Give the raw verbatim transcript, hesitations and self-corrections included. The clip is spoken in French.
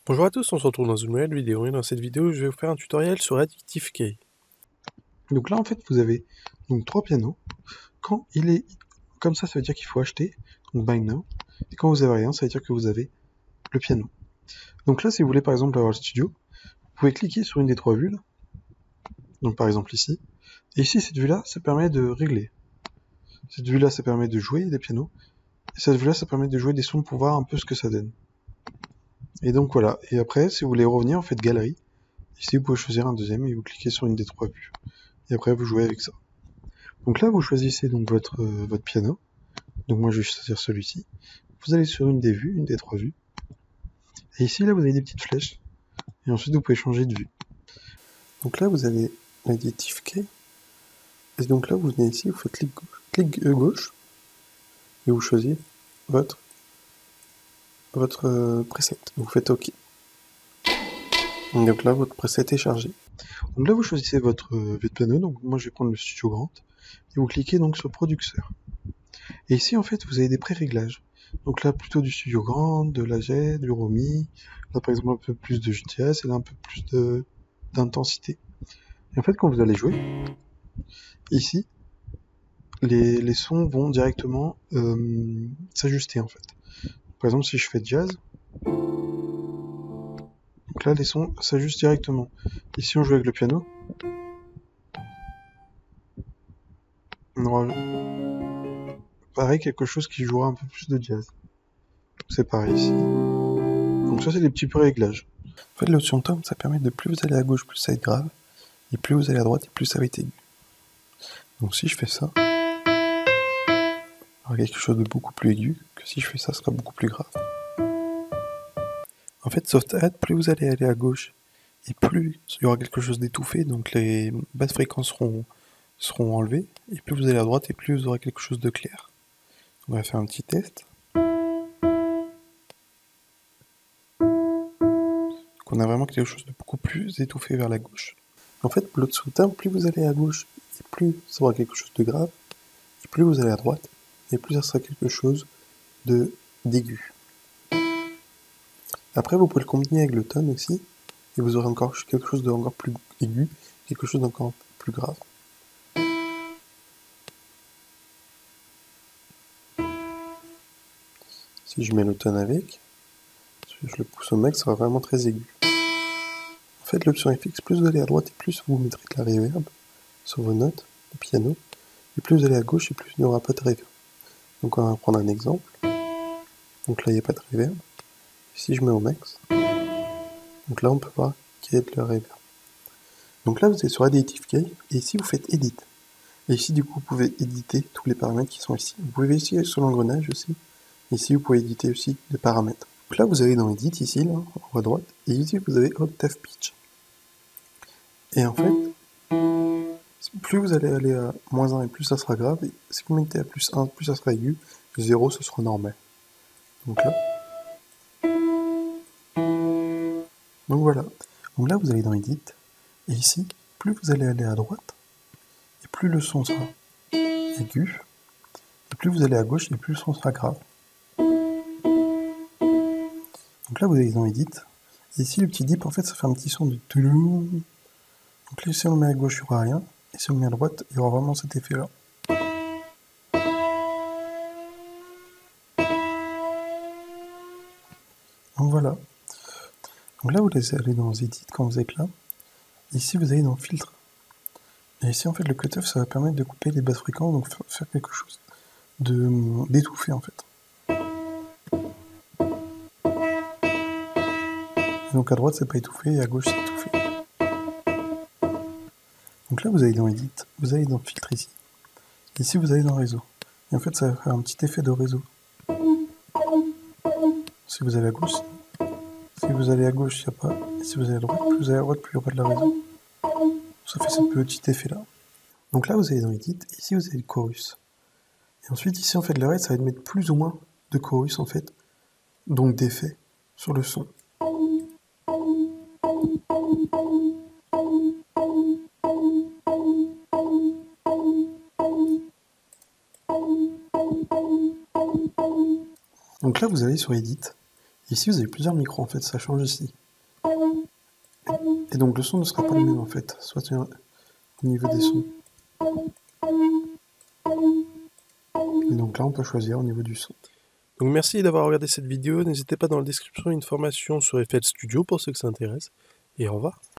Bonjour à tous, on se retrouve dans une nouvelle vidéo et dans cette vidéo je vais vous faire un tutoriel sur Addictive Key. Donc là en fait vous avez donc trois pianos. Quand il est comme ça, ça veut dire qu'il faut acheter, donc buy now. Et quand vous avez rien, ça veut dire que vous avez le piano. Donc là si vous voulez par exemple avoir le studio, vous pouvez cliquer sur une des trois vues là. Donc par exemple ici. Et ici cette vue là, ça permet de régler. Cette vue là ça permet de jouer des pianos. Et cette vue là ça permet de jouer des sons pour voir un peu ce que ça donne. Et donc voilà. Et après si vous voulez revenir, vous faites galerie. Ici vous pouvez choisir un deuxième et vous cliquez sur une des trois vues. Et après vous jouez avec ça. Donc là vous choisissez donc votre, euh, votre piano. Donc moi je vais choisir celui-ci. Vous allez sur une des vues, une des trois vues. Et ici là vous avez des petites flèches. Et ensuite vous pouvez changer de vue. Donc là vous avez l'Addictive Key. Et donc là vous venez ici, vous faites clic gauche, clic gauche et vous choisissez votre, votre euh, preset. Vous faites OK. Donc là votre preset est chargé. Donc là vous choisissez votre, euh, votre piano. Donc moi je vais prendre le Studio Grand. Et vous cliquez donc sur Producer. Et ici en fait vous avez des pré-réglages. Donc là plutôt du Studio Grand, de la Jet, du Romy. Là par exemple un peu plus de jazz et là un peu plus de d'intensité. Et en fait quand vous allez jouer, ici, les, les sons vont directement euh, s'ajuster en fait. Par exemple si je fais jazz, donc là les sons s'ajustent directement. Ici on joue avec le piano. On aura pareil quelque chose qui jouera un peu plus de jazz. C'est pareil ici. Donc ça c'est des petits réglages. En fait l'option tone ça permet de plus vous allez à gauche plus ça va être grave, et plus vous allez à droite et plus ça va être aigu. Donc si je fais ça, il y aura quelque chose de beaucoup plus aigu, que si je fais ça, ce sera beaucoup plus grave. En fait, soft add, plus vous allez aller à gauche, et plus il y aura quelque chose d'étouffé, donc les basses fréquences seront, seront enlevées, et plus vous allez à droite, et plus vous aurez quelque chose de clair. On va faire un petit test. Donc on a vraiment quelque chose de beaucoup plus étouffé vers la gauche. En fait, l'autre sous-teint, plus vous allez à gauche, et plus ça aura quelque chose de grave, et plus vous allez à droite, et plus ça sera quelque chose de d'aigu. Après, vous pouvez le combiner avec le tone aussi, et vous aurez encore quelque chose de encore plus aigu, quelque chose d'encore plus grave. Si je mets le tone avec, si je le pousse au max, ça sera vraiment très aigu. En fait, l'option F X, plus vous allez à droite et plus vous mettrez de la reverb sur vos notes, le piano, et plus vous allez à gauche et plus il n'y aura pas de reverb. Donc on va prendre un exemple. Donc là, il n'y a pas de reverb. Si je mets au max, donc là, on peut voir qu'il y a de la reverb. Donc là, vous êtes sur Addictive Key, et ici, vous faites Edit. Et ici, du coup, vous pouvez éditer tous les paramètres qui sont ici. Vous pouvez ici sur l'engrenage aussi. Ici, vous pouvez éditer aussi les paramètres. Donc là, vous avez dans Edit, ici, là, en haut à droite, et ici, vous avez Octave Pitch. Et en fait, plus vous allez aller à moins un et plus ça sera grave, et si vous mettez à plus un, plus ça sera aigu, zéro, ce sera normal. Donc là. Donc voilà. Donc là, vous allez dans Edit, et ici, plus vous allez aller à droite, et plus le son sera aigu, et plus vous allez à gauche, et plus le son sera grave. Donc là, vous allez dans Edit, et ici, le petit dip, en fait, ça fait un petit son de touloum. Donc là, si on le met à gauche, il n'y aura rien, et si on le met à droite, il y aura vraiment cet effet-là. Donc voilà. Donc là, vous allez dans Edit quand vous êtes là. Ici, vous allez dans Filtre. Et ici, en fait, le cutoff, ça va permettre de couper les basses fréquences, donc faire quelque chose de d'étouffer, en fait. Et donc à droite, c'est pas étouffé, et à gauche, c'est étouffé. Donc là, vous allez dans Edit, vous allez dans Filtre ici. Ici, vous allez dans Réseau. Et en fait, ça va faire un petit effet de réseau. Si vous allez à gauche, si vous allez à gauche, il n'y a pas. Et si vous allez à droite, plus vous allez à droite, plus il y aura de la réseau. Ça fait ce petit effet-là. Donc là, vous allez dans Edit, et ici, vous avez le chorus. Et ensuite, ici, en fait, le reste, ça va mettre plus ou moins de chorus, en fait, donc d'effet sur le son. Donc là, vous allez sur Edit, Ici, vous avez plusieurs micros, en fait, ça change ici. Et donc, le son ne sera pas le même, en fait, soit au niveau des sons. Et donc là, on peut choisir au niveau du son. Donc merci d'avoir regardé cette vidéo. N'hésitez pas dans la description une formation sur F L Studio pour ceux que ça intéresse. Et au revoir.